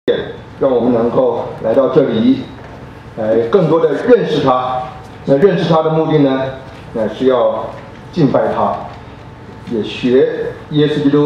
让我们能够来到这里，更多的认识他。那认识他的目的呢，是要敬拜他，也学耶稣基督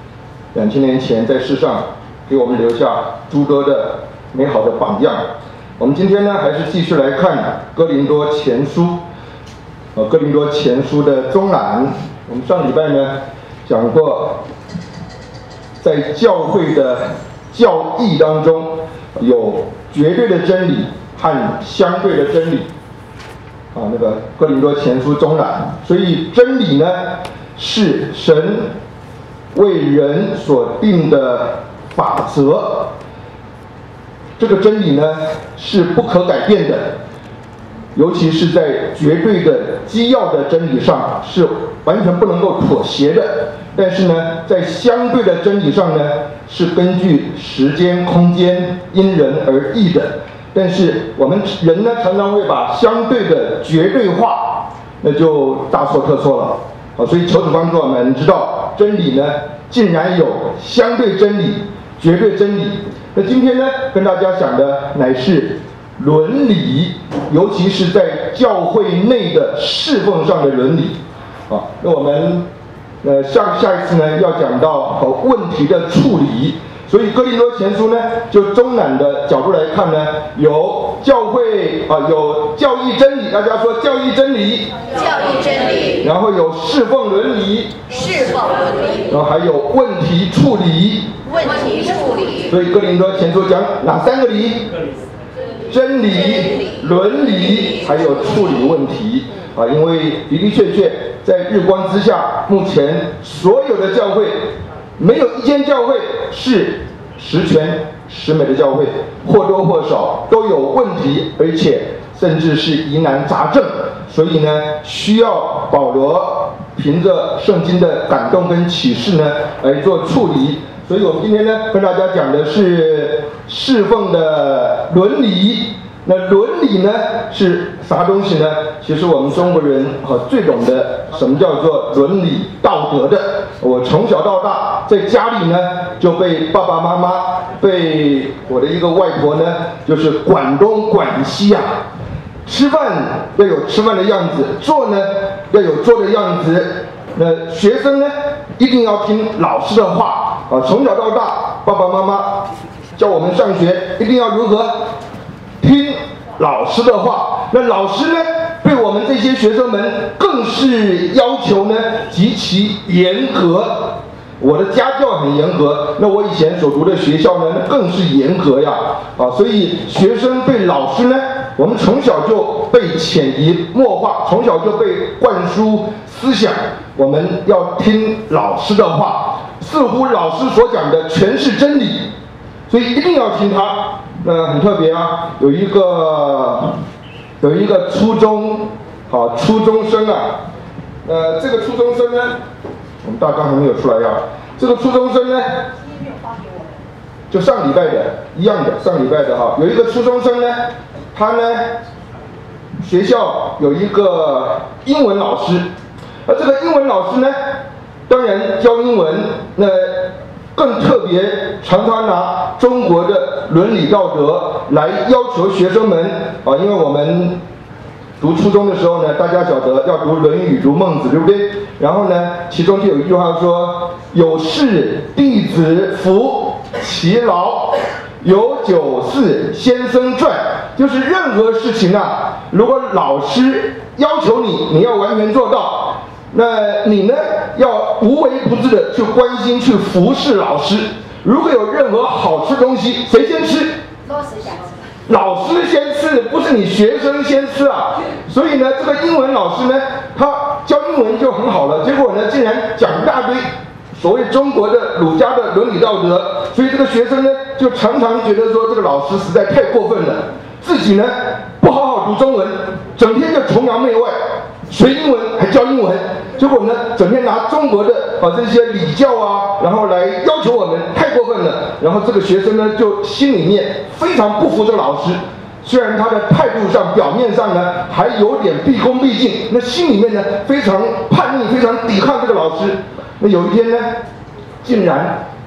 2000年前在世上给我们留下诸多的美好的榜样。我们今天呢，还是继续来看哥林多前书，哥林多前书的中览。我们上礼拜呢讲过，在教会的教义当中有绝对的真理和相对的真理。那个哥林多前书中览，所以真理呢是神为人所定的法则，这个真理呢是不可改变的，尤其是在绝对的基要的真理上是完全不能够妥协的。但是呢，在相对的真理上呢，是根据时间、空间因人而异的。但是我们人呢，常常会把相对的绝对化，那就大错特错了。所以求主帮助我们知道，真理呢，竟然有相对真理、绝对真理。那今天呢，跟大家讲的乃是伦理，尤其是在教会内的侍奉上的伦理。那我们下一次呢，要讲到问题的处理。所以哥林多前书呢，就中览的角度来看呢，有教会有教义真理，大家说教义真理， 教义真理， 然后有侍奉伦理， 侍奉伦理， 然后还有问题处理， 问题处理。 所以哥林多前书讲哪三个理？真理、伦理，还有处理问题。因为的的确确在日光之下，目前所有的教会，没有一间教会是十全十美的教会，或多或少都有问题，而且甚至是疑难杂症。所以呢，需要保罗凭着圣经的感动跟启示呢来做处理。所以我们今天呢跟大家讲的是侍奉的伦理。那伦理呢是啥东西呢？其实我们中国人最懂得什么叫做伦理道德的。我从小到大在家里呢就被爸爸妈妈、被我的一个外婆呢，就是管东管西啊。吃饭要有吃饭的样子，做呢要有做的样子。那学生呢一定要听老师的话从小到大，爸爸妈妈教我们上学一定要如何听老师的话。那老师呢对我们这些学生们更是要求呢极其严格。我的家教很严格，那我以前所读的学校呢更是严格呀。所以学生对老师呢，我们从小就被潜移默化，从小就被灌输思想，我们要听老师的话，似乎老师所讲的全是真理，所以一定要听他。很特别啊，有一个初中生啊，这个初中生呢，我们大纲还没有出来呀。这个初中生呢，就上礼拜的一样的，上礼拜的有一个初中生呢，他呢学校有一个英文老师，而这个英文老师呢，当然教英文，那更特别，常常拿中国的伦理道德来要求学生们因为我们读初中的时候呢，大家晓得要读《论语》、读《孟子》，对不对？然后呢，其中就有一句话说：“有事弟子服其劳，有酒肆先生传。”就是任何事情啊，如果老师要求你要完全做到，那你呢要无微不至的去关心、去服侍老师。如果有任何好吃东西，谁先吃？老师先吃，不是你学生先吃啊。所以呢，这个英文老师呢，他教英文就很好了，结果呢，竟然讲一大堆所谓中国的儒家的伦理道德。所以这个学生呢，就常常觉得说，这个老师实在太过分了，自己呢不好好读中文，整天就崇洋媚外，学英文还教英文，结果呢，整天拿中国的这些礼教啊，然后来要求我们，太过分了。然后这个学生呢，就心里面非常不服这个老师，虽然他的态度上、表面上呢还有点毕恭毕敬，那心里面呢非常叛逆、非常抵抗这个老师。那有一天呢，竟然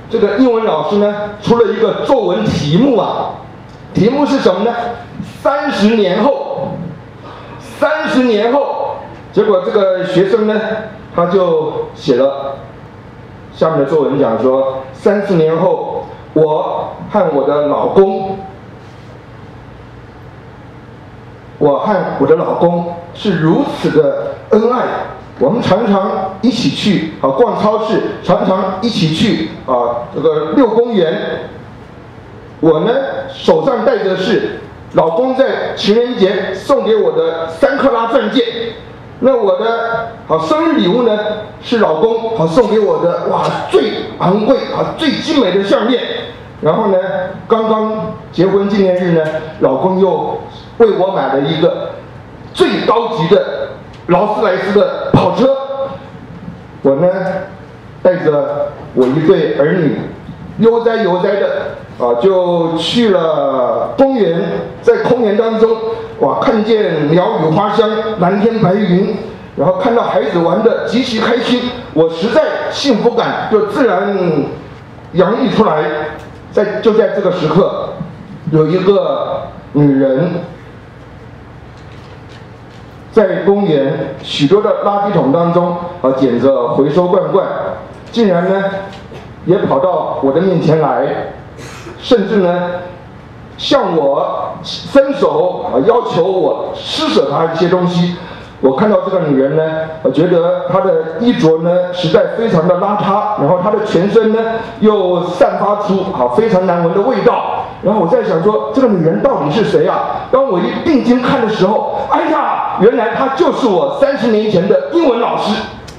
这个英文老师呢出了一个作文题目啊，题目是什么呢？30年后，30年后，结果这个学生呢，他就写了下面的作文，讲说30年后，我和我的老公是如此的恩爱。我们常常一起去逛超市，常常一起去这个遛公园。我呢手上戴的是老公在情人节送给我的3克拉钻戒。那我的生日礼物呢是老公送给我的最昂贵最精美的项链。然后呢，刚刚结婚纪念日呢，老公又为我买了一个最高级的劳斯莱斯的跑车。我呢带着我一对儿女悠哉的就去了公园。在公园当中看见鸟语花香，蓝天白云，然后看到孩子玩得极其开心，我实在幸福感就自然洋溢出来。就在这个时刻，有一个女人在公园许多的垃圾桶当中捡着回收罐，竟然呢也跑到我的面前来，甚至呢向我伸手要求我施舍她一些东西。我看到这个女人呢，我觉得她的衣着呢实在非常的邋遢，然后她的全身呢又散发出非常难闻的味道。然后我在想说，这个女人到底是谁啊？当我一定睛看的时候，哎呀，原来她就是我30年前的英文老师。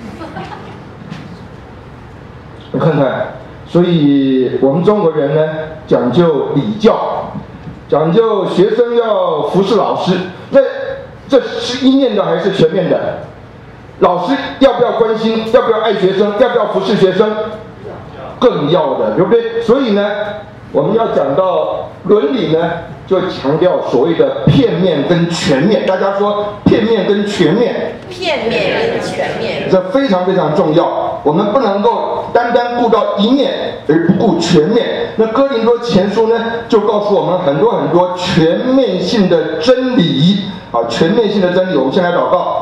你看看，所以我们中国人呢讲究礼教，讲究学生要服侍老师。那这是一面的还是全面的？老师要不要关心？要不要爱学生？要不要服侍学生？更要的，对不对？所以呢，我们要讲到伦理呢，就强调所谓的片面跟全面。大家说片面跟全面？ 片面跟全面， 这非常非常重要。我们不能够单单顾到一面而不顾全面。那哥林多前书呢，就告诉我们很多全面性的真理。全面性的真理，我们先来祷告。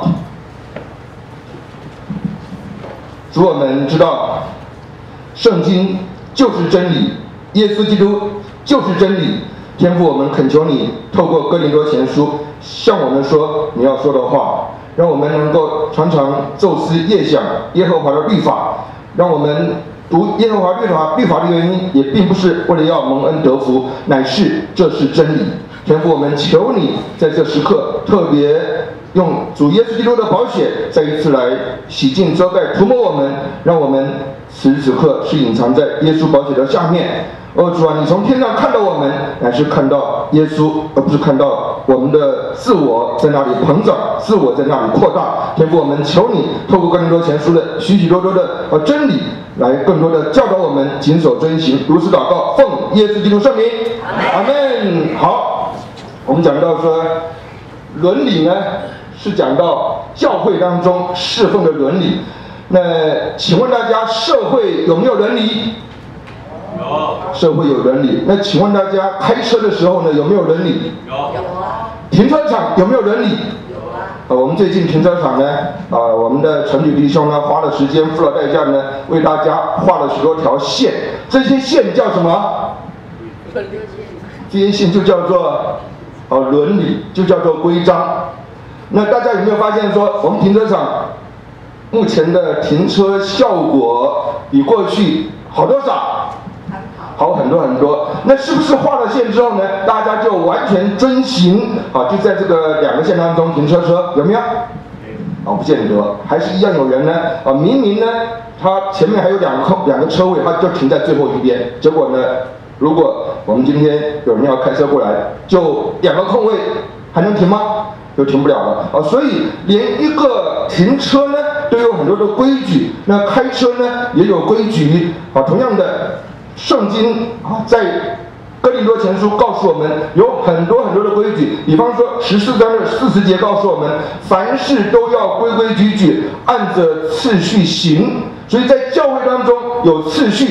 主，我们知道圣经就是真理，耶稣基督就是真理。天父，我们恳求你透过哥林多前书向我们说你要说的话，让我们能够常常昼思夜想耶和华的律法。让我们读耶和华律法的原因，也并不是为了要蒙恩得福，乃是这是真理。天父，我们求你在这时刻特别用主耶稣基督的宝血再一次来洗净遮盖涂抹我们，让我们此时此刻是隐藏在耶稣宝血的下面。主啊，你从天上看到我们，乃是看到耶稣，而不是看到我们的自我在那里膨胀，自我在那里扩大。天父，我们求你透过哥林多前书的许多的真理，来更多的教导我们谨守遵行。如此祷告，奉耶稣基督圣名，阿门。好，我们讲到说伦理呢，是讲到教会当中侍奉的伦理。那请问大家，社会有没有伦理？社会有伦理。那请问大家，开车的时候呢，有没有伦理？ 有啊。 停车场有没有伦理？ 有啊。 我们最近停车场呢，我们的陈女弟兄呢，花了时间，付了代价呢，为大家画了许多条线。这些线叫什么？这些线就叫做伦理，就叫做规章。那大家有没有发现说，我们停车场目前的停车效果比过去好多少？好很多。那是不是画了线之后呢，大家就完全遵行就在这个2个线当中停车，有没有？不见得，还是一样有人呢明明呢他前面还有两个车位，他就停在最后一边。结果呢，如果我们今天有人要开车过来，就2个空位还能停吗？就停不了了所以连一个停车呢都有很多的规矩，那开车呢也有规矩同样的，圣经在哥林多前书告诉我们有很多的规矩。比方说14章的40节告诉我们，凡事都要规规矩矩，按着次序行。所以在教会当中有次序，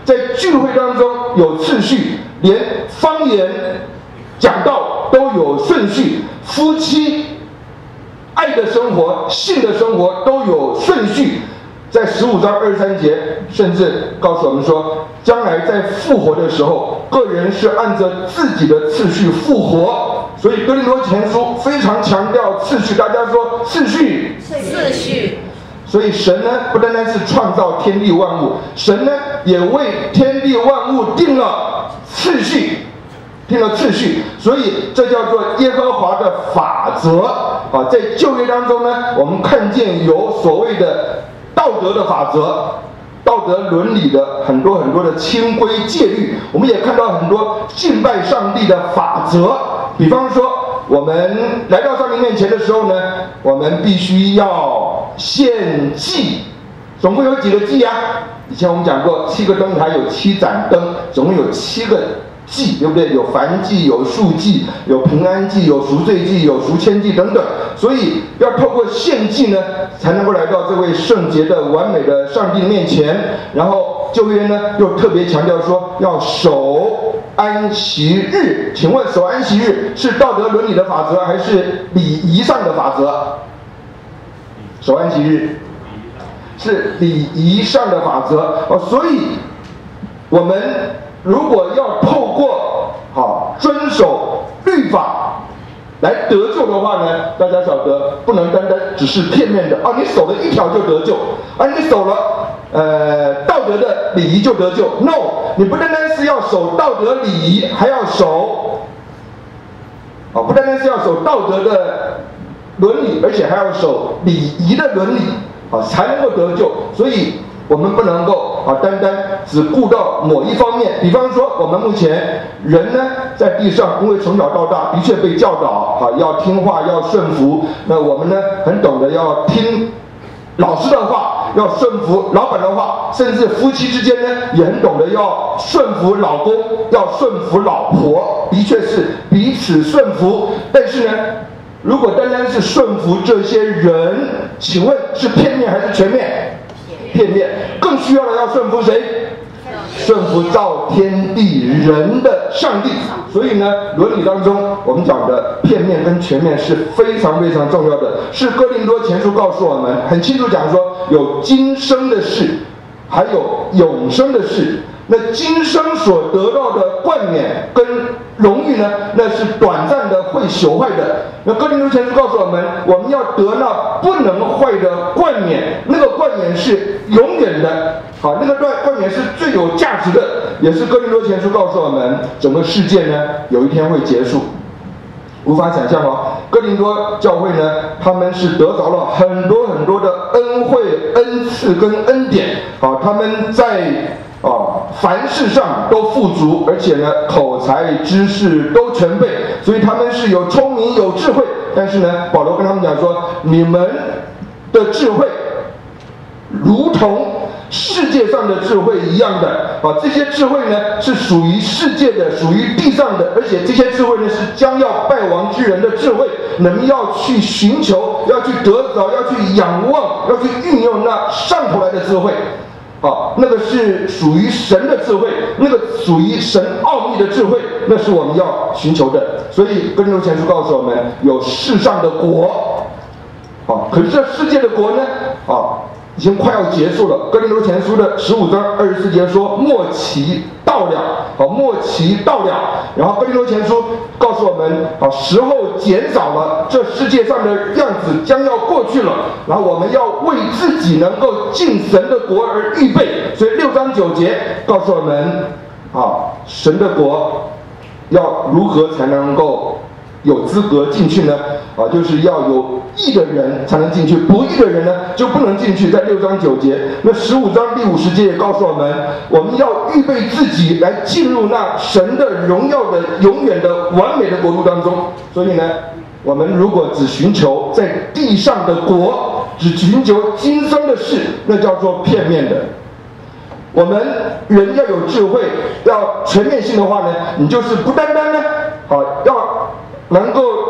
在聚会当中有次序，连方言讲道都有顺序，夫妻爱的生活、性的生活都有顺序。在15章23节，甚至告诉我们说，将来在复活的时候，个人是按照自己的次序复活。所以哥林多前书非常强调次序，大家说次序。 次序。 所以神呢，不单单是创造天地万物，神呢也为天地万物定了次序。所以这叫做耶和华的法则啊。在旧约当中呢，我们看见有所谓的道德的法则、道德伦理的很多的清规戒律，我们也看到很多敬拜上帝的法则。比方说，我们来到上帝面前的时候呢，我们必须要献祭，总共有几个祭啊？以前我们讲过，7个灯台有7盏灯，总共有7个祭，对不对？有燔祭，有赎祭，有平安祭，有赎罪祭，有赎愆祭等等。所以要透过献祭呢，才能够来到这位圣洁的完美的上帝面前。然后旧约呢又特别强调说要守安息日。请问守安息日是道德伦理的法则，还是礼仪上的法则？守安息日是礼仪上的法则哦。所以我们如果要透过遵守律法来得救的话呢，大家晓得不能单单只是片面的你守了1条就得救，你守了道德的礼仪就得救。No， 你不单单是要守道德礼仪，还要守不单单是要守道德的伦理，而且还要守礼仪的伦理才能够得救。所以我们不能够单单只顾到某一方面。比方说，我们目前人呢在地上，因为从小到大的确被教导要听话，要顺服。那我们呢很懂得要听老师的话，要顺服老板的话，甚至夫妻之间呢也很懂得要顺服老公，要顺服老婆，的确是彼此顺服。但是呢，如果单单是顺服这些人，请问是片面还是全面？片面。更需要的要顺服谁？顺服造天地人的上帝。所以呢，伦理当中我们讲的片面跟全面是非常非常重要的。是哥林多前书告诉我们很清楚讲说，有今生的事，还有永生的事。那今生所得到的冠冕跟荣誉呢，那是短暂的，会朽坏的。那哥林多前书告诉我们，我们要得那不能坏的冠冕，那个冠冕是永远的，那个冠冕是最有价值的。也是哥林多前书告诉我们，整个世界呢有一天会结束。无法想象哥林多教会呢，他们是得着了很多的恩惠、恩赐跟恩典，他们在凡事上都富足，而且呢口才知识都全备，所以他们是有聪明有智慧。但是呢，保罗跟他们讲说，你们的智慧如同世界上的智慧一样的这些智慧呢是属于世界的，属于地上的，而且这些智慧呢是将要败亡之人的智慧。你们要去寻求，要去得着，要去仰望，要去运用那上头来的智慧。那个是属于神的智慧，那个属于神奥秘的智慧，那是我们要寻求的。所以哥林多前书告诉我们，有世上的国，可是这世界的国呢，已经快要结束了。哥林多前书的15章24节说，末期到了，末期到了。然后哥林多前书告诉我们，时候减少了，这世界上的样子将要过去了，然后我们要为自己能够进神的国而预备。所以6章9节告诉我们，神的国要如何才能够有资格进去呢？就是要有义的人才能进去，不义的人呢就不能进去。在6章9节，那15章第50节也告诉我们，我们要预备自己来进入那神的荣耀的永远的完美的国度当中。所以呢，我们如果只寻求在地上的国，只寻求今生的事，那叫做片面的。我们人要有智慧，要全面性的话呢，你就是不单单呢，要能够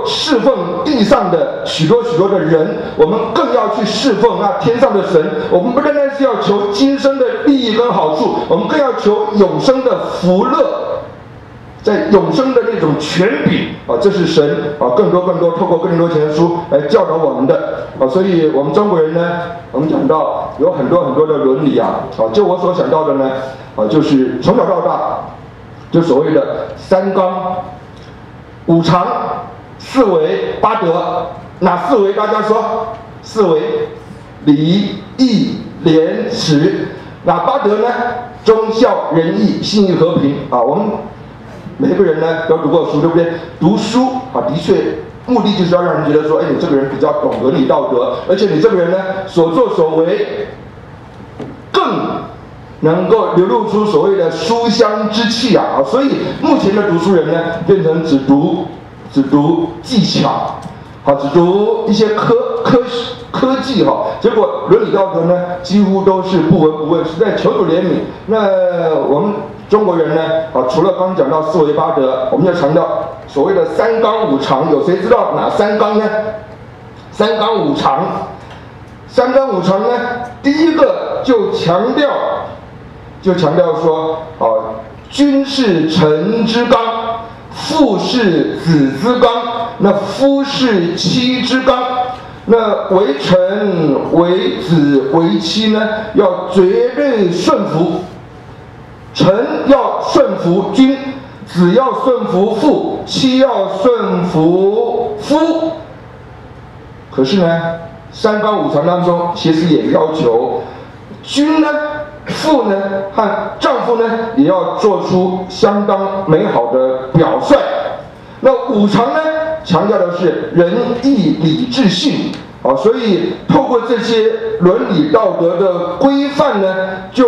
侍奉地上的许多许多的人，我们更要去侍奉那天上的神。我们不单单是要求今生的利益跟好处，我们更要求永生的福乐，在永生的那种权柄啊，这是神啊更多透过哥林多前书来教导我们的啊。所以我们中国人呢，我们讲到有很多的伦理啊，就我所想到的呢就是从小到大，就所谓的三纲、五常、四维、八德。哪四维？大家说，四维：礼、义、廉、耻。哪八德呢？忠孝仁义信义和平啊。我们每个人呢都读过书，对不对？读书啊，的确目的就是要让人觉得说，哎，你这个人比较懂伦理道德，而且你这个人呢所作所为更能够流露出所谓的书香之气啊。所以目前的读书人呢，变成只读技巧，只读一些科技哈，结果伦理道德呢几乎都是不闻不问，实在求主怜悯。那我们中国人呢除了刚讲到四维八德，我们要强调所谓的三纲五常。有谁知道哪三纲呢？三纲五常。三纲五常呢，第一个就强调说君是臣之纲，父是子之纲，那夫是妻之纲。那为臣为子为妻呢，要绝对顺服，臣要顺服君，子要顺服父，妻要顺服夫。可是呢，三纲五常当中其实也要求君呢、父呢和丈夫呢也要做出相当美好的表率。那五常呢，强调的是仁义礼智信所以透过这些伦理道德的规范呢，就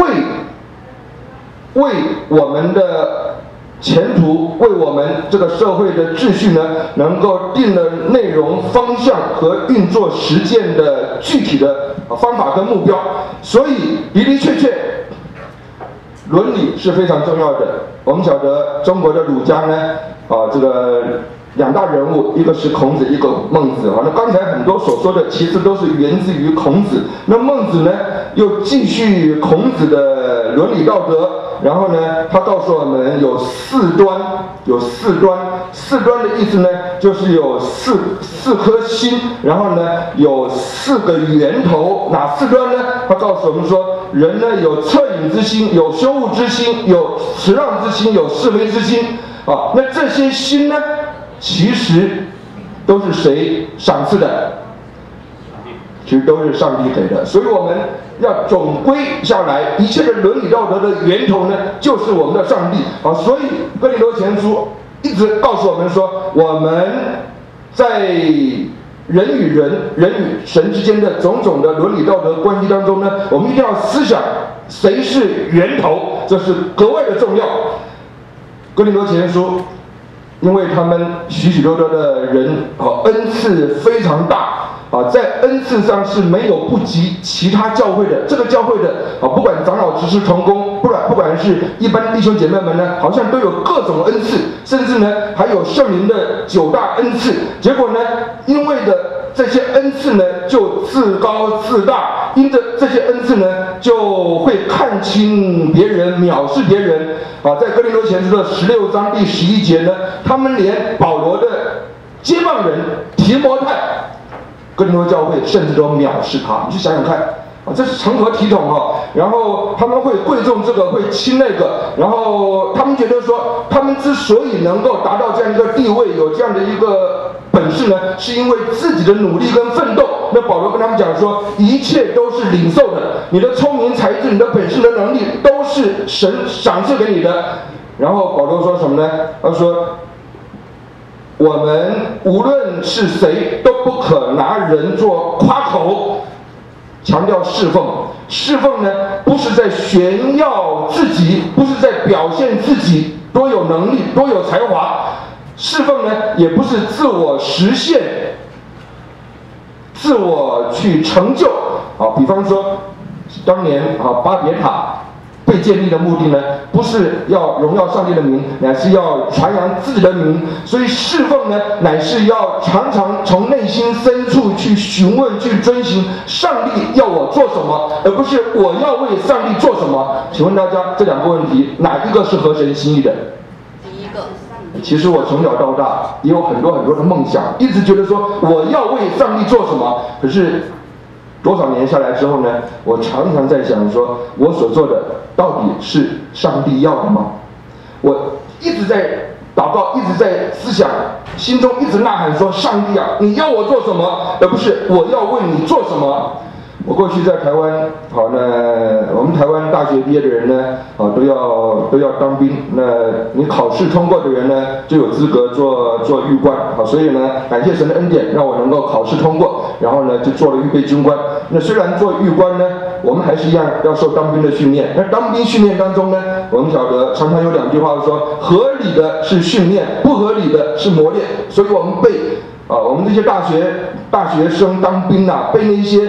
为我们的前途，为我们这个社会的秩序呢，能够定了内容方向和运作实践的具体的方法跟目标。所以的确伦理是非常重要的。我们晓得中国的儒家呢这个两大人物，一个是孔子，一个孟子那刚才很多所说的其实都是源自于孔子。那孟子呢又继续孔子的伦理道德，然后呢他告诉我们有四端。四端的意思呢，就是有四颗心，然后呢有四个源头。哪四端呢？他告诉我们说，人呢有恻隐之心，有羞恶之心，有辞让之心，有是非之心那这些心呢，其实都是谁赏赐的？其实都是上帝给的。所以我们要总归下来，一切的伦理道德的源头呢，就是我们的上帝所以哥林多前书一直告诉我们说，我们在人与神之间的种种的伦理道德关系当中呢，我们一定要思想谁是源头，这是格外的重要。哥林多前书，因为他们许多的人恩赐非常大在恩赐上是没有不及其他教会的。这个教会的不管长老执事同工，不管是一般弟兄姐妹们呢，好像都有各种恩赐，甚至呢还有圣灵的9大恩赐。结果呢，因为的这些恩赐呢就自高自大，因着这些恩赐呢就会看轻别人，藐视别人在哥林多前书的16章第11节呢，他们连保罗的接棒人提摩太，哥林多教会甚至都藐视他。你去想想看这是成何体统然后他们会贵重这个，会轻那个，然后他们觉得说，他们之所以能够达到这样一个地位，有这样的一个本事呢，是因为自己的努力跟奋斗。那保罗跟他们讲说，一切都是领受的，你的聪明才智，你的本事的能力，都是神赏赐给你的。然后保罗说什么呢？他说，我们无论是谁都不可拿人做夸口，强调侍奉。侍奉呢，不是在炫耀自己，不是在表现自己多有能力、多有才华。侍奉呢，也不是自我实现、自我去成就比方说，当年巴别塔被建立的目的呢，不是要荣耀上帝的名，乃是要传扬自己的名。所以侍奉呢，乃是要常常从内心深处去询问、去遵循上帝要我做什么，而不是我要为上帝做什么。请问大家，这两个问题哪一个是合神心意的？ 第一个。 其实我从小到大也有很多的梦想，一直觉得说我要为上帝做什么，可是多少年下来之后呢，我常常在想说，我所做的到底是上帝要的吗？我一直在祷告，一直在思想，心中一直呐喊说：上帝啊，你要我做什么，而不是我要为你做什么。我过去在台湾，好，那我们台湾大学毕业的人呢，都要当兵。那你考试通过的人呢，就有资格做狱官。好，所以呢，感谢神的恩典，让我能够考试通过，然后呢，就做了预备军官。那虽然做狱官呢，我们还是一样要受当兵的训练。那当兵训练当中呢，我们晓得常常有两句话说：合理的是训练，不合理的是磨练。所以我们我们这些大学生当兵啊，被那些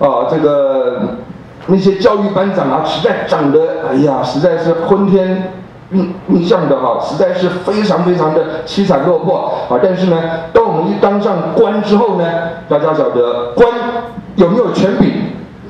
那些教育班长啊，实在长得实在是昏天映像的实在是非常非常的凄惨落魄但是呢，当我们一当上官之后呢，大家晓得官有没有权柄？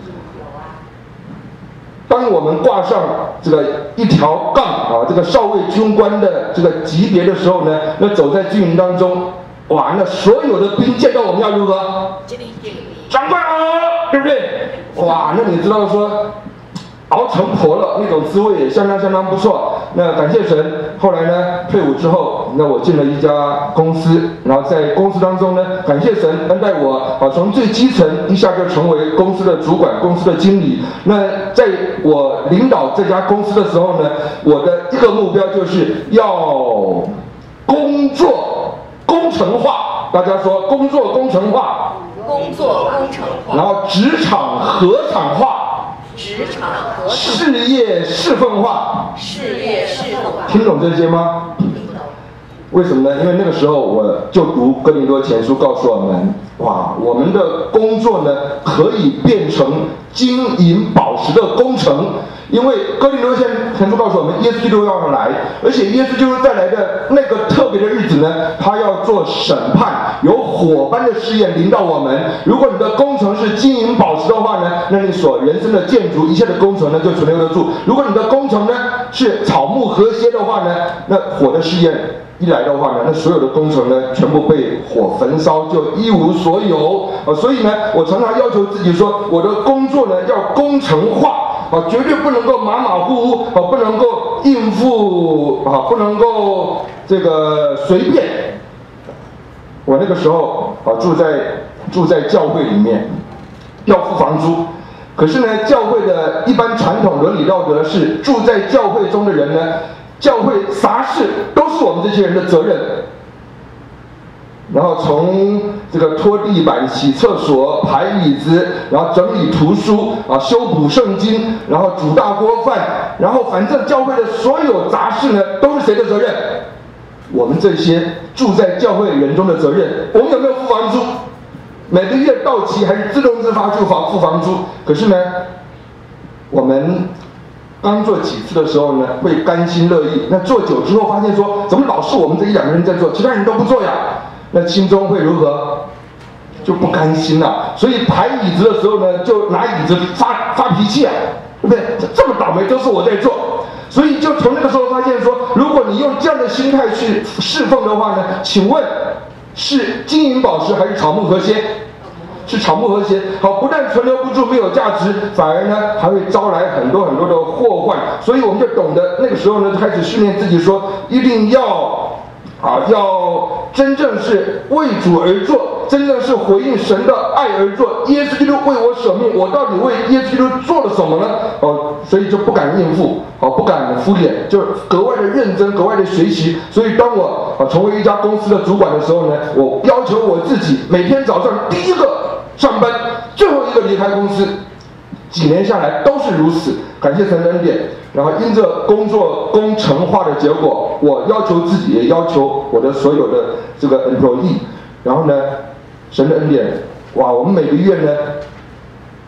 当我们挂上这个一条杠这个少尉军官的这个级别的时候呢，那走在军营当中。哇，那所有的兵见到我们要如何？长官好，对不对？哇，那你知道说熬成婆了那种滋味也相当不错。那感谢神，后来呢退伍之后，那我进了一家公司，然后在公司当中呢，感谢神恩待我从最基层一下就成为公司的主管、公司的经理。那在我领导这家公司的时候呢，我的一个目标就是要工作工程化，大家说工作工程化， 工作工程化， 然后职场合场化， 职场合场， 事业侍奉化， 事业侍奉化， 听懂这些吗？为什么呢？因为那个时候我就读哥林多前书，告诉我们，哇，我们的工作呢可以变成金银宝石的工程。因为哥林多前书告诉我们，耶稣基督要来，而且耶稣基督再来的那个特别的日子呢，他要做审判，有火般的试验临到我们。如果你的工程是金银宝石的话呢，那你所人生的建筑一切的工程呢就存留得住。如果你的工程呢是草木和谐的话呢，那火的试验一来的话呢，那所有的工程呢全部被火焚烧，就一无所有所以呢，我常常要求自己说，我的工作呢要工程化绝对不能够马马虎虎不能够应付不能够这个随便。我那个时候住在教会里面，要付房租。可是呢，教会的一般传统伦理道德是，住在教会中的人呢，教会啥事都是我们这些人的责任。然后从这个拖地板、洗厕所、排椅子，然后整理图书修补圣经，然后煮大锅饭，然后反正教会的所有杂事呢，都是谁的责任？我们这些住在教会人中的责任。我们有没有付房租？每个月到期还是自动自发付房租？可是呢，我们刚做几次的时候呢，会甘心乐意。那做久之后发现说，怎么老是我们这一两个人在做，其他人都不做呀？那心中会如何？就不甘心了。所以排椅子的时候呢，就拿椅子发脾气对不对？这么倒霉都是我在做。所以就从那个时候发现说，如果你用这样的心态去侍奉的话呢，请问是金银宝石还是草木和谐？是草木和谐。好，不但存留不住，没有价值，反而呢还会招来很多的祸患。所以我们就懂得那个时候呢，就开始训练自己说，一定要真正是为主而做，真正是回应神的爱而做。耶稣基督为我舍命，我到底为耶稣基督做了什么呢？所以就不敢应付，不敢敷衍，就格外的认真，格外的学习。所以当我成为一家公司的主管的时候呢，我要求我自己每天早上第一个上班，最后一个离开公司。几年下来都是如此，感谢神的恩典。然后因着工作工程化的结果，我要求自己，也要求我的所有的这个 employee。然后呢，神的恩典，哇，我们每个月呢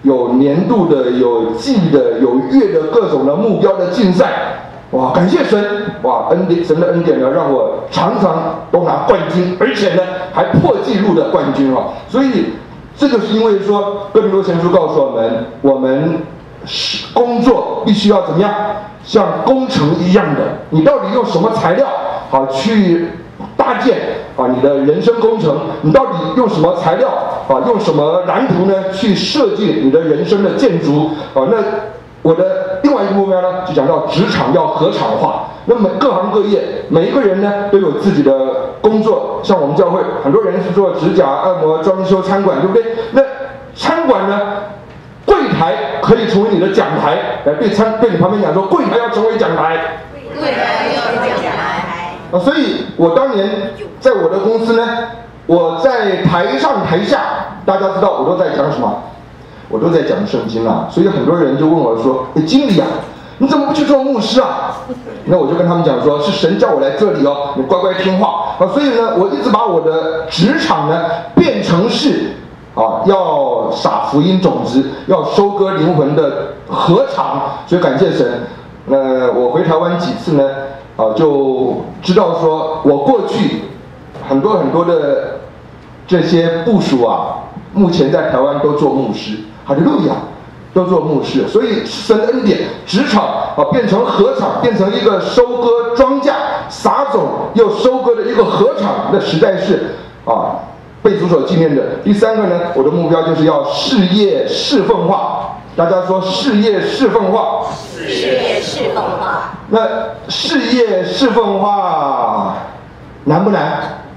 有年度的、有季的、有月的各种的目标的竞赛。哇，感谢神！哇，神的恩典呢，让我常常都拿冠军，而且呢还破纪录的冠军啊！所以这就是因为说，哥林多前书告诉我们工作必须要怎么样，像工程一样的，你到底用什么材料好去搭建啊你的人生工程？你到底用什么材料啊？用什么蓝图呢？去设计你的人生的建筑啊？那我的另外一个目标呢，就讲到职场要合场化。那么各行各业，每一个人呢都有自己的工作。像我们教会，很多人是做指甲、按摩、装修、餐馆，对不对？那餐馆呢，柜台可以成为你的讲台。来，对你旁边讲说，柜台要成为讲台。 柜台要讲台。 啊，所以我当年在我的公司呢，我在台上台下，大家知道我都在讲什么？我都在讲圣经啊，所以很多人就问我说：“经理啊，你怎么不去做牧师啊？”那我就跟他们讲说：“是神叫我来这里哦，你乖乖听话啊。”所以呢，我一直把我的职场呢变成是要撒福音种子，要收割灵魂的禾场。所以感谢神。我回台湾几次呢，就知道说我过去很多的这些部属啊，目前在台湾都做牧师。哈利路亚，都做牧师，所以神的恩典，职场变成禾场，变成一个收割庄稼、撒种又收割的一个禾场，那实在是被主所纪念的。第三个呢，我的目标就是要事业侍奉化。大家说事业侍奉化。 事业侍奉化。 那事业侍奉化难不难？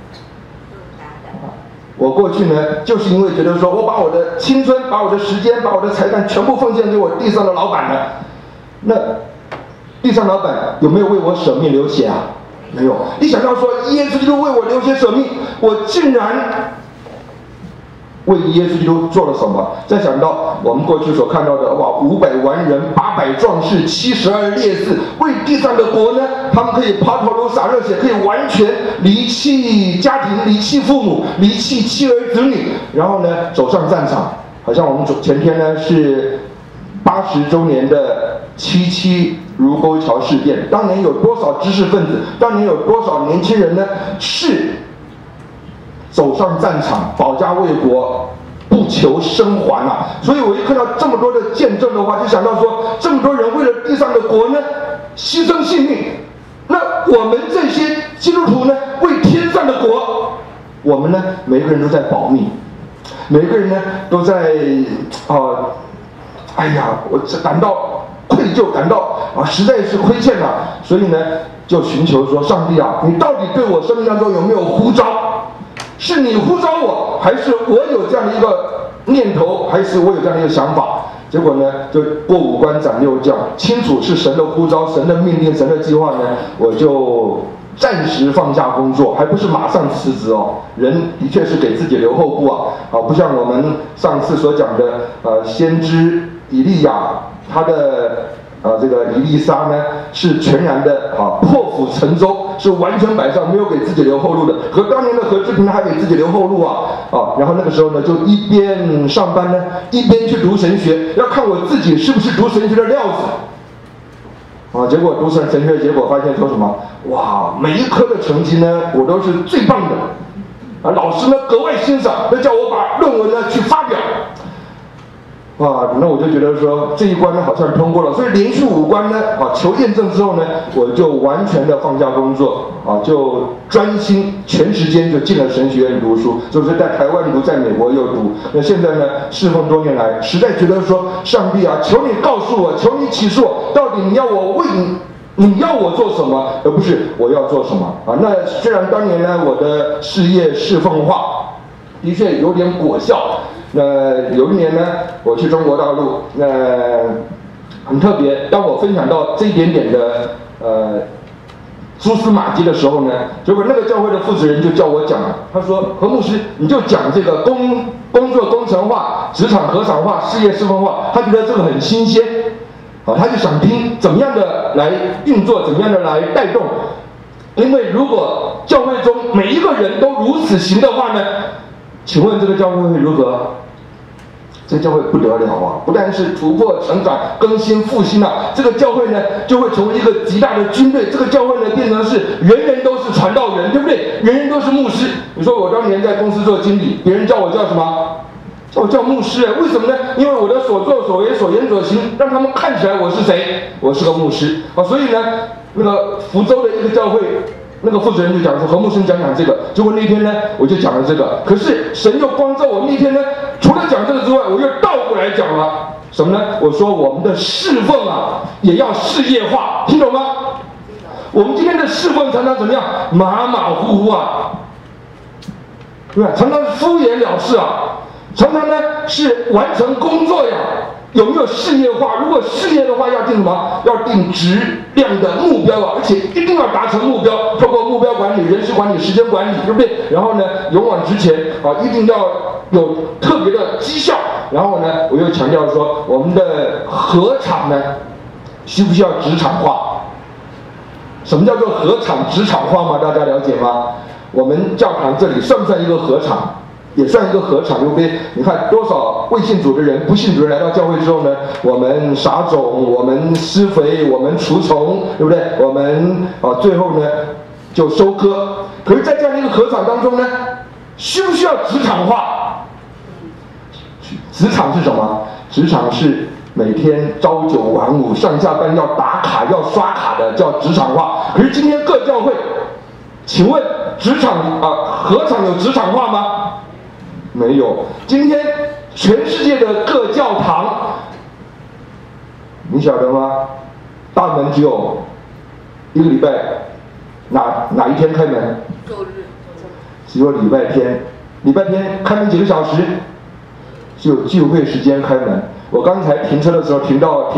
我过去呢，就是因为觉得说，我把我的青春、把我的时间、把我的才干全部奉献给我地上的老板了。那地上老板有没有为我舍命流血啊？没有。一想到说耶稣基督为我流血舍命，我竟然为耶稣基督做了什么？再想到我们过去所看到的，500万人、800壮士、72烈士，为地上的国呢，他们可以抛头颅洒热血，可以完全离弃家庭、离弃父母、离弃妻儿子女，然后呢走上战场。好像我们前天呢是80周年的77卢沟桥事变，当年有多少知识分子，当年有多少年轻人呢是走上战场，保家卫国，不求生还啊！所以我一看到这么多的见证的话，就想到说，这么多人为了地上的国呢，牺牲性命。那我们这些基督徒呢，为天上的国，我们呢，每个人都在保命，每个人呢都在哎呀，我感到愧疚，感到实在是亏欠了。所以呢，就寻求说，上帝啊，你到底对我生命当中有没有呼召？是你呼召我，还是我有这样的一个念头，还是我有这样的一个想法？结果呢，就过5关斩6将，清楚是神的呼召、神的命令、神的计划呢，我就暂时放下工作，还不是马上辞职哦。人的确是给自己留后路啊，不像我们上次所讲的先知以利亚，他的这个以利沙呢是全然的破釜沉舟，是完全摆上，没有给自己留后路的。和当年的何志平还给自己留后路然后那个时候呢，就一边上班呢，一边去读神学，要看我自己是不是读神学的料子。结果读神学，结果发现说什么？哇，每一科的成绩呢，我都是最棒的。老师呢格外欣赏，那叫我把论文呢去发表。那我就觉得说这一关呢好像通过了，所以连续5关呢求验证之后呢，我就完全的放下工作就专心全时间就进了神学院读书，就是在台湾读，在美国又读。那现在呢侍奉多年来，实在觉得说上帝啊，求你告诉我，求你启示我，到底你要我做什么，而不是我要做什么那虽然当年呢我的事业侍奉化的确有点果效。那有一年呢，我去中国大陆，很特别。当我分享到这一点点的蛛丝马迹的时候呢，结果那个教会的负责人就叫我讲，他说：“何牧师，你就讲这个工作工程化、职场禾场化、事业侍奉化。”他觉得这个很新鲜，他就想听怎么样的来运作，怎么样的来带动。因为如果教会中每一个人都如此行的话呢，请问这个教会会如何？ 这教会不得了啊！不但是突破、成长、更新、复兴啊，这个教会呢就会成为一个极大的军队。这个教会呢变成是人人都是传道人，对不对？人人都是牧师。你说我当年在公司做经理，别人叫我叫什么？我叫牧师。为什么呢？因为我的所作所为、所言所行，让他们看起来我是谁？我是个牧师啊！所以呢，那个福州的一个教会。那个负责人就讲说：“何牧师讲这个。”结果那天呢，我就讲了这个。可是神又光照我，那天呢，除了讲这个之外，我又倒过来讲了什么呢？我说我们的侍奉啊，也要事业化，听懂吗？我们今天的侍奉常常怎么样？马马虎虎啊，对吧？常常敷衍了事啊，常常呢是完成工作呀。有没有事业化？如果事业的话，要定什么？要定质量的目标啊，而且一定要达成目标。透过目标管理、人事管理、时间管理，对不对？然后呢，勇往直前啊，一定要有特别的绩效。然后呢，我又强调说，我们的合场呢，需不需要职场化？什么叫做合场职场化吗？大家了解吗？我们教堂这里算不算一个合场？也算一个合场，对不对？你看多少未信主的人、不信主的人来到教会之后呢，我们撒种，我们施肥，我们除虫，对不对？我们最后呢就收割。可是，在这样的一个合场当中呢，需不需要职场化？职场是什么？职场是每天朝九晚五、上下班要打卡、要刷卡的，叫职场化。可是今天各教会，请问职场合场有职场化吗？没有。今天全世界的各教堂，你晓得吗？大门只有一个礼拜，哪一天开门？ 周日。 只有礼拜天。礼拜天开门几个小时？只有聚会时间开门。我刚才停车的时候停到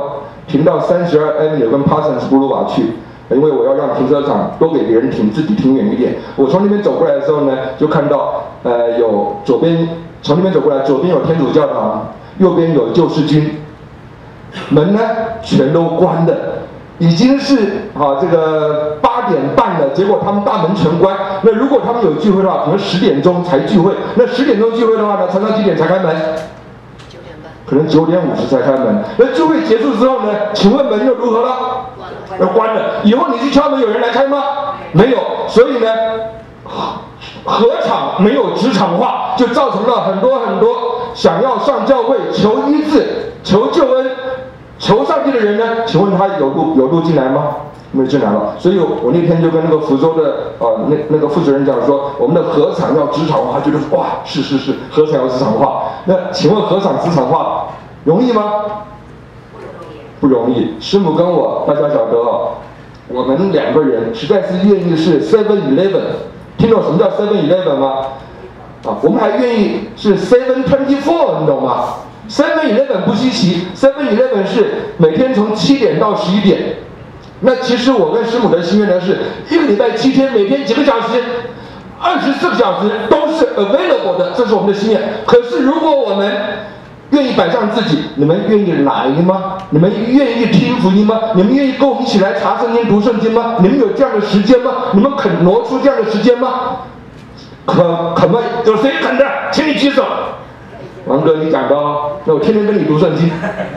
32Avenue跟 Parsons Boulevard 去。因为我要让停车场多给别人停，自己停远一点。我从那边走过来的时候呢，就看到有左边从那边走过来，左边有天主教堂，右边有救世军，门呢全都关的，已经是这个8点半了，结果他们大门全关。那如果他们有聚会的话，可能10点钟才聚会。那10点钟聚会的话呢，常常几点才开门？可能9点50才开门。那聚会结束之后呢，请问门又如何了？要关了。以后你去敲门，有人来开吗？没有。所以呢，合场没有职场化，就造成了很多想要上教会求医治、求救恩、求上帝的人呢，请问他有路进来吗？没有进来了。所以我那天就跟那个福州的那个负责人讲说，我们的合场要职场化。他觉得哇，是合场要职场化。那请问合场职场化容易吗？不容易。师母跟我，大家晓得我们2个人实在是愿意是 7-Eleven， 听懂什么叫 7-Eleven 吗？我们还愿意是 7-24， 你懂吗？ 7-Eleven 不稀奇， 7-Eleven 是每天从7点到11点。那其实我跟师母的心愿呢是一个礼拜7天，每天几个小时，24个小时都是 available 的，这是我们的心愿。可是如果我们愿意摆上自己，你们愿意来吗？你们愿意听福音吗？你们愿意跟我们一起来查圣经、读圣经吗？你们有这样的时间吗？你们肯挪出这样的时间吗？肯吗？有谁肯的？请你举手。王哥，你讲的那我天天跟你读圣经。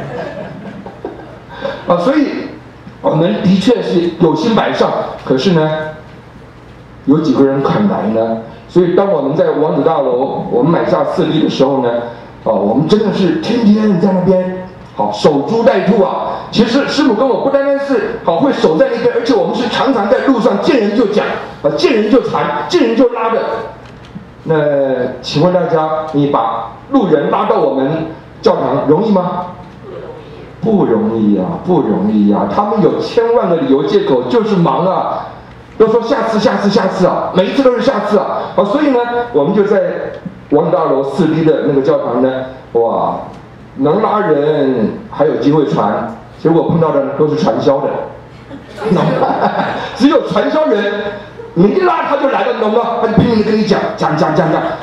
所以我们的确是有心摆上，可是呢，有几个人肯来呢？所以当我们在王子大楼我们买下4地的时候呢，我们真的是天天在那边守株待兔啊。其实师母跟我不单单是会守在那边，而且我们是常常在路上见人就讲，见人就谈，见人就拉的。那请问大家，你把路人拉到我们教堂容易吗？不容易啊，不容易啊！他们有1000万个理由借口，就是忙啊，都说下次啊，每一次都是下次啊。所以呢，我们就在王子大楼4地的那个教堂呢，哇，能拉人还有机会传，结果碰到的都是传销的，只有传销人，你一拉他就来了，懂吗？他就拼命的跟你讲，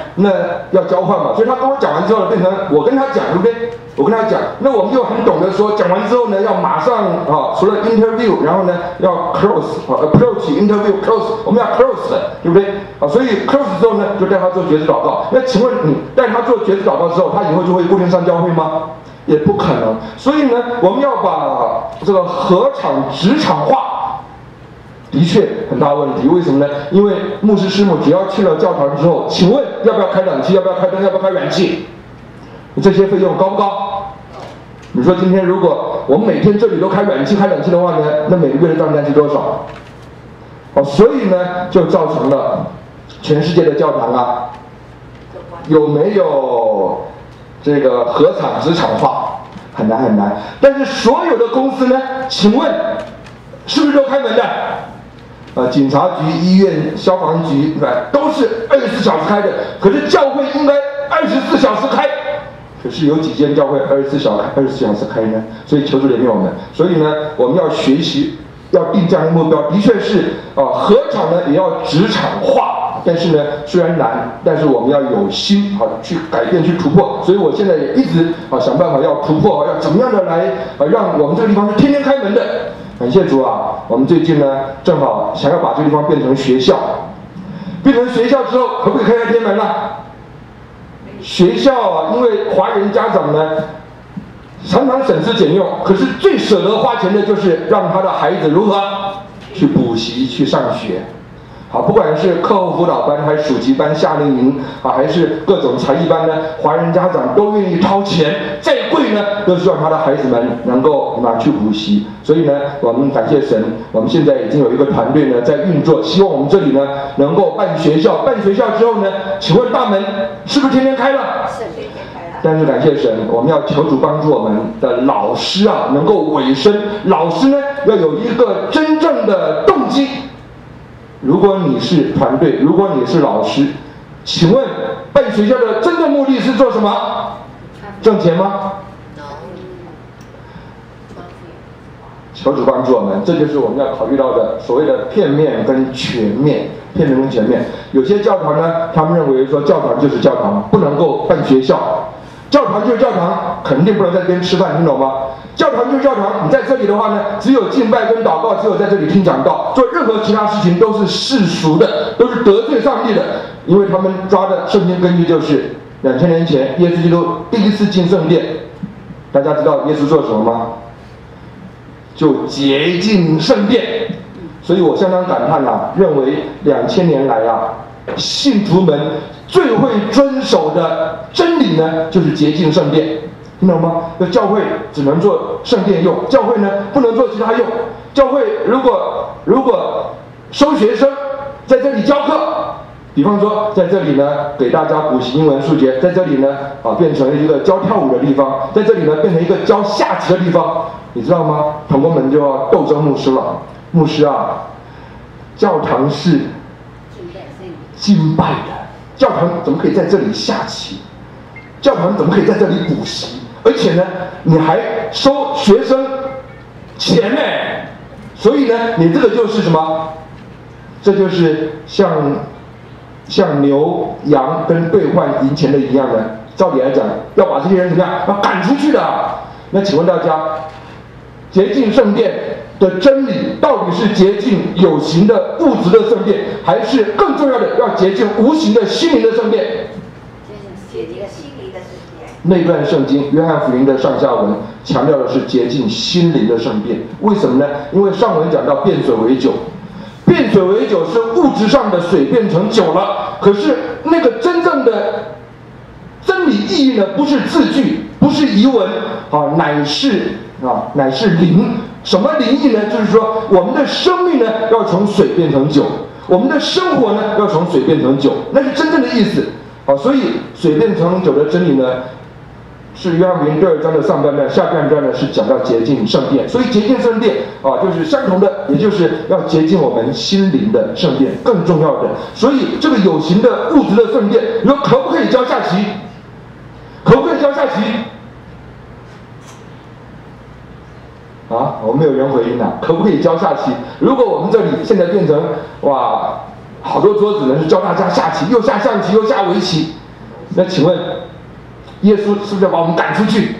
那要交换嘛，所以他跟我讲完之后变成我跟他讲，对不对？我跟他讲，那我们就很懂得说，讲完之后呢，要马上啊，除了 interview， 然后呢要 close approach interview close， 我们要 close 的，对不对？啊，所以 close 之后呢，就带他做决志祷告。那请问你带他做决志祷告之后，他以后就会固定上教会吗？也不可能。所以呢，我们要把这个合场职场化，的确很大问题。为什么呢？因为牧师师母只要去了教堂之后，请问要不要开冷气？要不要开灯？要不要开暖气？这些费用高不高？你说今天如果我们每天这里都开暖气、开冷气的话呢，那每个月的账单是多少？哦，所以呢，就造成了全世界的教堂啊，有没有这个合场职场化？很难很难。但是所有的公司呢，请问是不是都开门的？警察局、医院、消防局，都是24小时开的。可是教会应该24小时开。可是有几间教会24小时开呢？所以求主怜悯我们。所以呢，我们要学习，要定这样的目标。的确是合场呢也要职场化，但是呢虽然难，但是我们要有心去改变、去突破。所以我现在也一直想办法要突破，要怎么样的来让我们这个地方是天天开门的。感谢主啊！我们最近呢正好想要把这个地方变成学校，变成学校之后，可不可以开天门了？学校啊，因为华人家长呢常常省吃俭用，可是最舍得花钱的就是让他的孩子如何去补习、去上学。好，不管是课后辅导班，还是暑期班、夏令营还是各种才艺班呢，华人家长都愿意掏钱，再贵呢，都希望他的孩子们能够拿去补习。所以呢，我们感谢神，我们现在已经有一个团队呢在运作，希望我们这里呢能够办学校。办学校之后呢，请问大门是不是天天开了？ 是天天开了。 但是感谢神，我们要求主帮助我们的老师啊，能够委身。老师呢，要有一个真正的动机。如果你是团队，如果你是老师，请问办学校的真正目的是做什么？挣钱吗？求主帮助我们，这就是我们要考虑到的所谓的片面跟全面。片面跟全面，有些教堂呢，他们认为说教堂就是教堂，不能够办学校。教堂就是教堂，肯定不能在这边吃饭，听懂吗？教堂就是教堂，你在这里的话呢，只有敬拜跟祷告，只有在这里听讲道，做任何其他事情都是世俗的，都是得罪上帝的，因为他们抓的圣经根据就是2000年前耶稣基督第一次进圣殿，大家知道耶稣做什么吗？就洁净圣殿。所以我相当感叹啊，认为2000年来啊，信徒们最会遵守的真理呢，就是洁净圣殿，听懂吗？那教会只能做圣殿用，教会呢不能做其他用。教会如果收学生，在这里教课，比方说在这里呢给大家补习英文、数学，在这里呢变成一个教跳舞的地方，在这里呢变成一个教下棋的地方，你知道吗？同工们就要斗争牧师了。牧师啊，教堂是敬拜的，教堂怎么可以在这里下棋？教堂怎么可以在这里补习？而且呢，你还收学生钱呢？所以呢，你这个就是什么？这就是像牛羊跟兑换银钱的一样的。照理来讲，要把这些人怎么样？要赶出去的。那请问大家，洁净圣殿的真理到底是洁净有形的物质的圣殿，还是更重要的要洁净无形的心灵的圣殿？ 洁净心灵的圣殿。 那段圣经约翰福音的上下文强调的是洁净心灵的圣殿。为什么呢？因为上文讲到变水为酒，变水为酒是物质上的水变成酒了，可是那个真正的真理意义呢，不是字句，不是遗文乃是灵。什么灵意呢？就是说我们的生命呢要从水变成酒，我们的生活呢要从水变成酒，那是真正的意思。所以水变成酒的真理呢，是约翰福音第2章的上半段，下半段呢是讲到洁净圣殿。所以洁净圣殿就是相同的，也就是要洁净我们心灵的圣殿，更重要的。所以这个有形的物质的圣殿，你说可不可以教下棋？可不可以教下棋？我们没有人回应可不可以教下棋？如果我们这里现在变成好多桌子呢是教大家下棋，又下象棋又下围棋。那请问，耶稣是不是要把我们赶出去？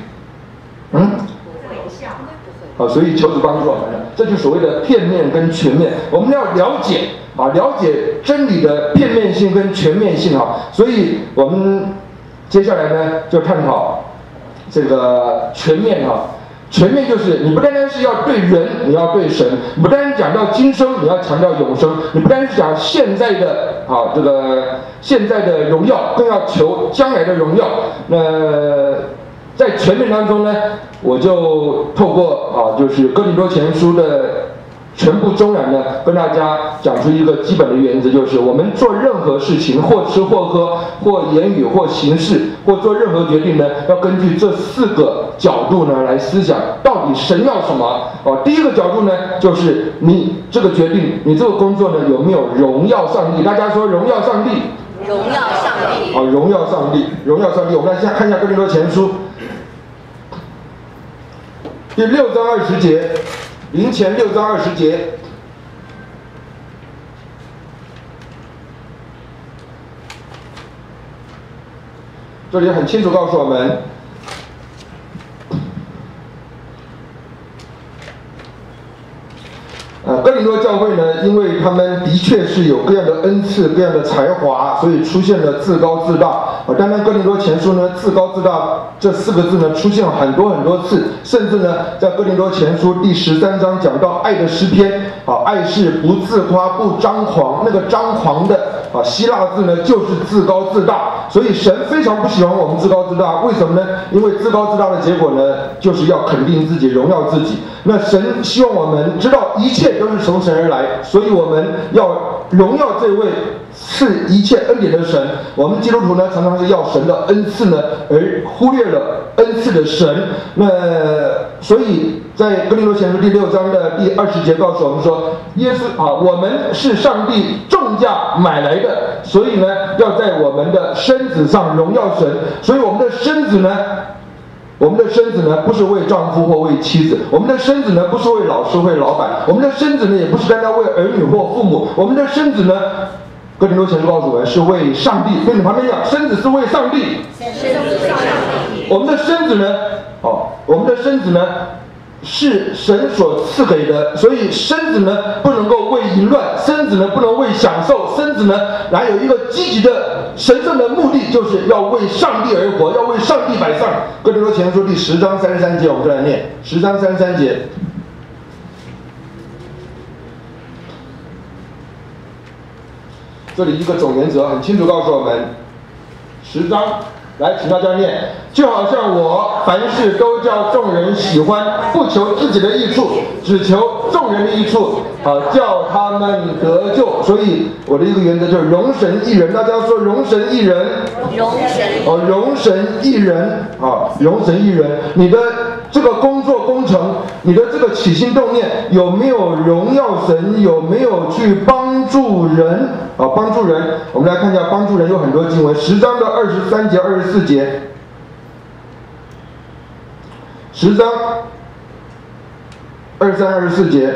好，所以求主帮助我们了。这就是所谓的片面跟全面，我们要了解了解真理的片面性跟全面性啊。所以我们接下来呢就探讨这个全面啊。全面就是你不单单是要对人，你要对神；你不单单讲到今生，你要强调永生；你不单是讲现在的这个现在的荣耀，更要求将来的荣耀。那在全面当中呢，我就透过就是哥林多前书的全部中览呢，跟大家讲出一个基本的原则，就是我们做任何事情，或吃或喝，或言语或行事，或做任何决定呢，要根据这4个角度呢来思想，到底神要什么。第一个角度呢，就是你这个决定，你这个工作呢有没有荣耀上帝？大家说荣耀上帝。 荣耀上帝。 荣耀上帝，荣耀上帝。我们来看一下哥林多前书第6章20节。林前6章20节，这里很清楚告诉我们，哥林多教会呢，因为他们的确是有各样的恩赐、各样的才华，所以出现了自高自大。单单哥林多前书呢，自高自大这4个字呢，出现了很多很多次，甚至呢，在哥林多前书第13章讲到爱的诗篇，爱是不自夸、不张狂，那个张狂的希腊字呢，就是自高自大。所以神非常不喜欢我们自高自大，为什么呢？因为自高自大的结果呢，就是要肯定自己、荣耀自己。那神希望我们知道一切都是从神而来，所以我们要荣耀这位是一切恩典的神。我们基督徒呢，常常是要神的恩赐呢，而忽略了恩赐的神。那所以在哥林多前书第6章的第20节告诉我们说，耶稣我们是上帝重价买来的，所以呢，要在我们的身子上荣耀神。所以我们的身子呢，不是为丈夫或为妻子，我们的身子呢，不是为老师或老板，我们的身子呢，也不是单单为儿女或父母，我们的身子呢，哥林多前书告诉我们是为上帝。跟你旁边讲，身子是为上帝。我们的身子呢，是神所赐给的，所以身子呢不能够为淫乱，身子呢不能为享受，身子呢来有一个积极的神圣的目的，就是要为上帝而活，要为上帝摆上。哥林多前书第10章33节，我们再来念10章33节。这里一个总原则很清楚告诉我们，10章。来，请大家念，就好像我凡事都叫众人喜欢，不求自己的益处，只求众人的益处，叫他们得救。所以我的一个原则就是容神益人。大家说容神益人，容神益人，容神益人。你的这个工作工程，你的这个起心动念有没有荣耀神？有没有去帮助人？帮助人，我们来看一下帮助人有很多经文，10章的23节、24节，10章23、24节，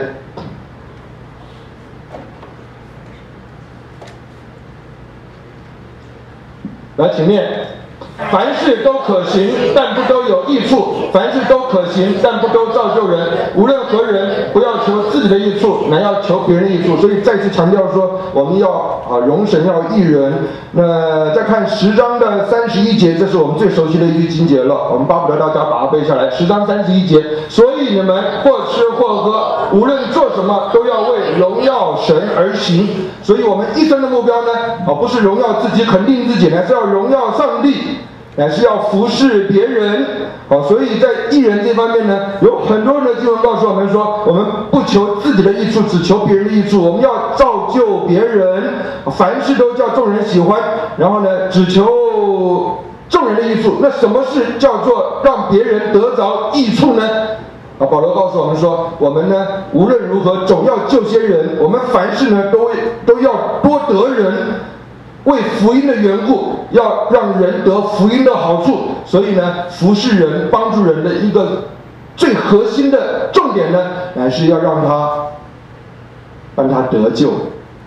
来，请念。凡事都可行，但不都有益处；凡事都可行，但不都造就人。无论何人，不要求自己的益处，乃要求别人的益处。所以再次强调说，我们要容神，要益人。那再看10章的31节，这是我们最熟悉的一句经节了，我们巴不得大家把它背下来。10章31节，所以你们或吃或喝，无论做什么，都要为荣耀神而行。所以我们一生的目标呢，不是荣耀自己、肯定自己，乃是要荣耀上帝，乃是要服侍别人。所以在益人这方面呢，有很多人的经文告诉我们说，我们不求自己的益处，只求别人的益处。我们要造就别人，凡事都叫众人喜欢，然后呢，只求众人的益处。那什么是叫做让别人得着益处呢？保罗告诉我们说，我们呢无论如何总要救些人，我们凡事呢都要多得人，为福音的缘故，要让人得福音的好处。所以呢，服侍人、帮助人的一个最核心的重点呢，乃是要让他得救。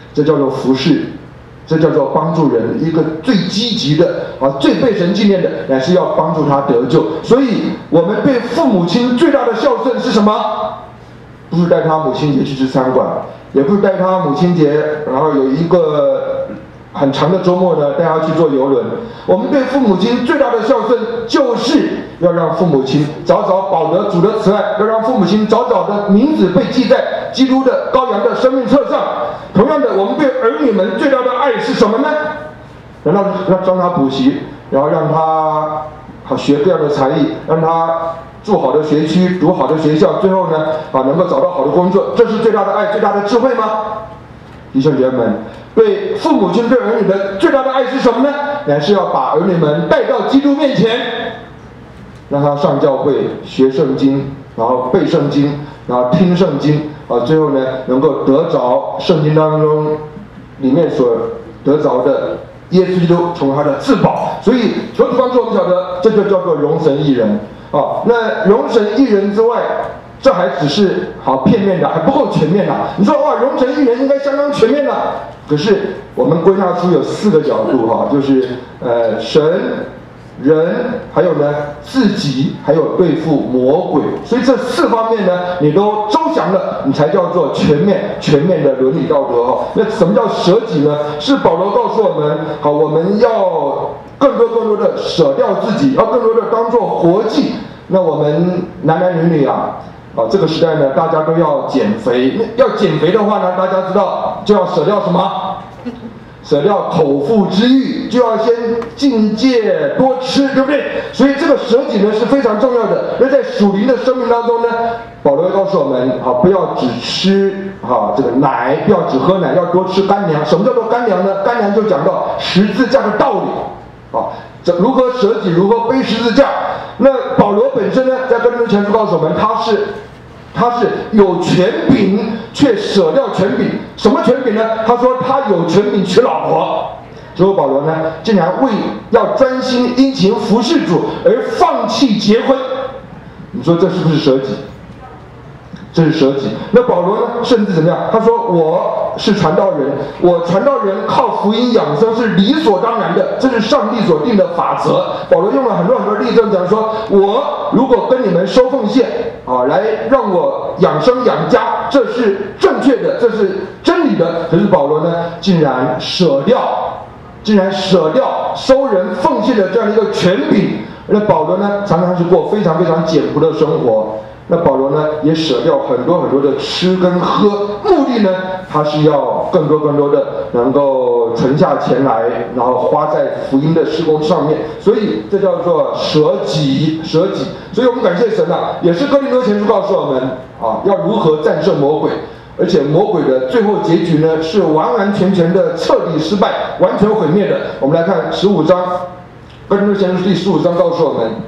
这叫做服侍，这叫做帮助人。一个最积极的最被神纪念的，乃是要帮助他得救。所以，我们对父母亲最大的孝顺是什么？不是带他母亲节去吃餐馆，也不是带他母亲节，然后有一个很长的周末呢，带他去坐邮轮。我们对父母亲最大的孝顺，就是要让父母亲早早保得主的慈爱，要让父母亲早早的名字被记在基督的羔羊的生命册上。同样的，我们对儿女们最大的爱是什么呢？难道让他补习，然后让他学各样的才艺，让他住好的学区，读好的学校，最后呢能够找到好的工作，这是最大的爱，最大的智慧吗？弟兄姐妹们，对父母亲对儿女的最大的爱是什么呢？乃是要把儿女们带到基督面前，让他上教会学圣经，然后背圣经，然后听圣经，最后呢能够得着圣经当中里面所得着的耶稣基督成为他的至宝。所以求主帮助我们晓得，这就叫做荣神益人。那荣神益人之外，这还只是片面的，还不够全面的。你说哇，荣神益人应该相当全面的，可是我们归纳出有4个角度就是神、人，还有呢自己，还有对付魔鬼。所以这4方面呢，你都周详了，你才叫做全面的伦理道德那什么叫舍己呢？是保罗告诉我们，我们要更多的舍掉自己，要更多的当作活祭。那我们男女这个时代呢，大家都要减肥。要减肥的话呢，大家知道就要舍掉什么？舍掉口腹之欲，就要先禁戒多吃，对不对？所以这个舍己呢是非常重要的。那在属灵的生命当中呢，保罗告诉我们不要只吃这个奶，不要只喝奶，要多吃干粮。什么叫做干粮呢？干粮就讲到十字架的道理如何舍己，如何背十字架。那保罗本身呢，在哥林多前书告诉我们，他是有权柄却舍掉权柄。什么权柄呢？他说他有权柄娶老婆。结果保罗呢，竟然为要专心殷勤服侍主而放弃结婚。你说这是不是舍己？这是舍己。那保罗呢，甚至怎么样？他说我是传道人，我传道人靠福音养生是理所当然的，这是上帝所定的法则。保罗用了很多例证讲说，我如果跟你们收奉献来让我养生养家，这是正确的，这是真理的。可是保罗呢，竟然舍掉收人奉献的这样一个权柄。那保罗呢，常常是过非常简朴的生活。那保罗呢，也舍掉很多的吃跟喝，目的呢，他是要更多的能够存下钱来，然后花在福音的事工上面。所以这叫做舍己。所以我们感谢神也是哥林多前书告诉我们要如何战胜魔鬼。而且魔鬼的最后结局呢，是完全的彻底失败，完全毁灭的。我们来看15章，哥林多前书第15章告诉我们。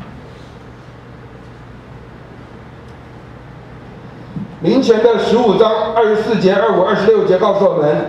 林前的15章24节、25、26节告诉我们，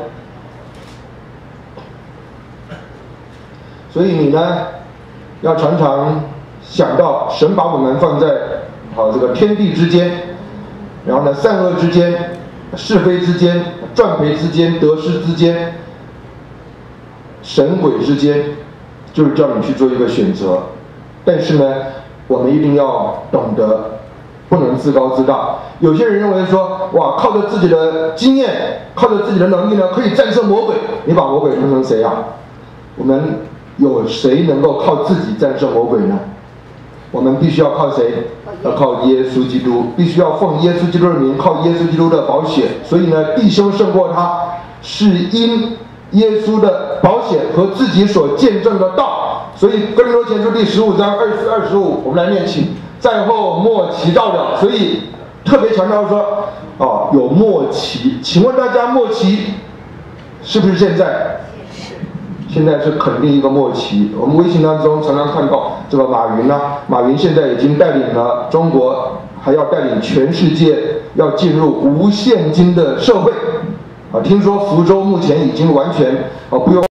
所以你呢，要常常想到神把我们放在这个天地之间，然后呢善恶之间、是非之间、赚赔之间、得失之间、神鬼之间，就是叫你去做一个选择。但是呢，我们一定要懂得，不能自高自大。有些人认为说，哇，靠着自己的经验，靠着自己的能力呢，可以战胜魔鬼。你把魔鬼当成谁我们有谁能够靠自己战胜魔鬼呢？我们必须要靠谁？要靠耶稣基督，必须要奉耶稣基督的名，靠耶稣基督的宝血。所以呢，弟兄胜过他，是因耶稣的宝血和自己所见证的道。所以哥林多前书第15章24、25，我们来念起。在后末期到了，所以特别强调说，有末期。请问大家，末期是不是现在？现在是肯定一个末期。我们微信当中常常看到这个马云现在已经带领了中国，还要带领全世界，要进入无现金的社会。听说福州目前已经完全不用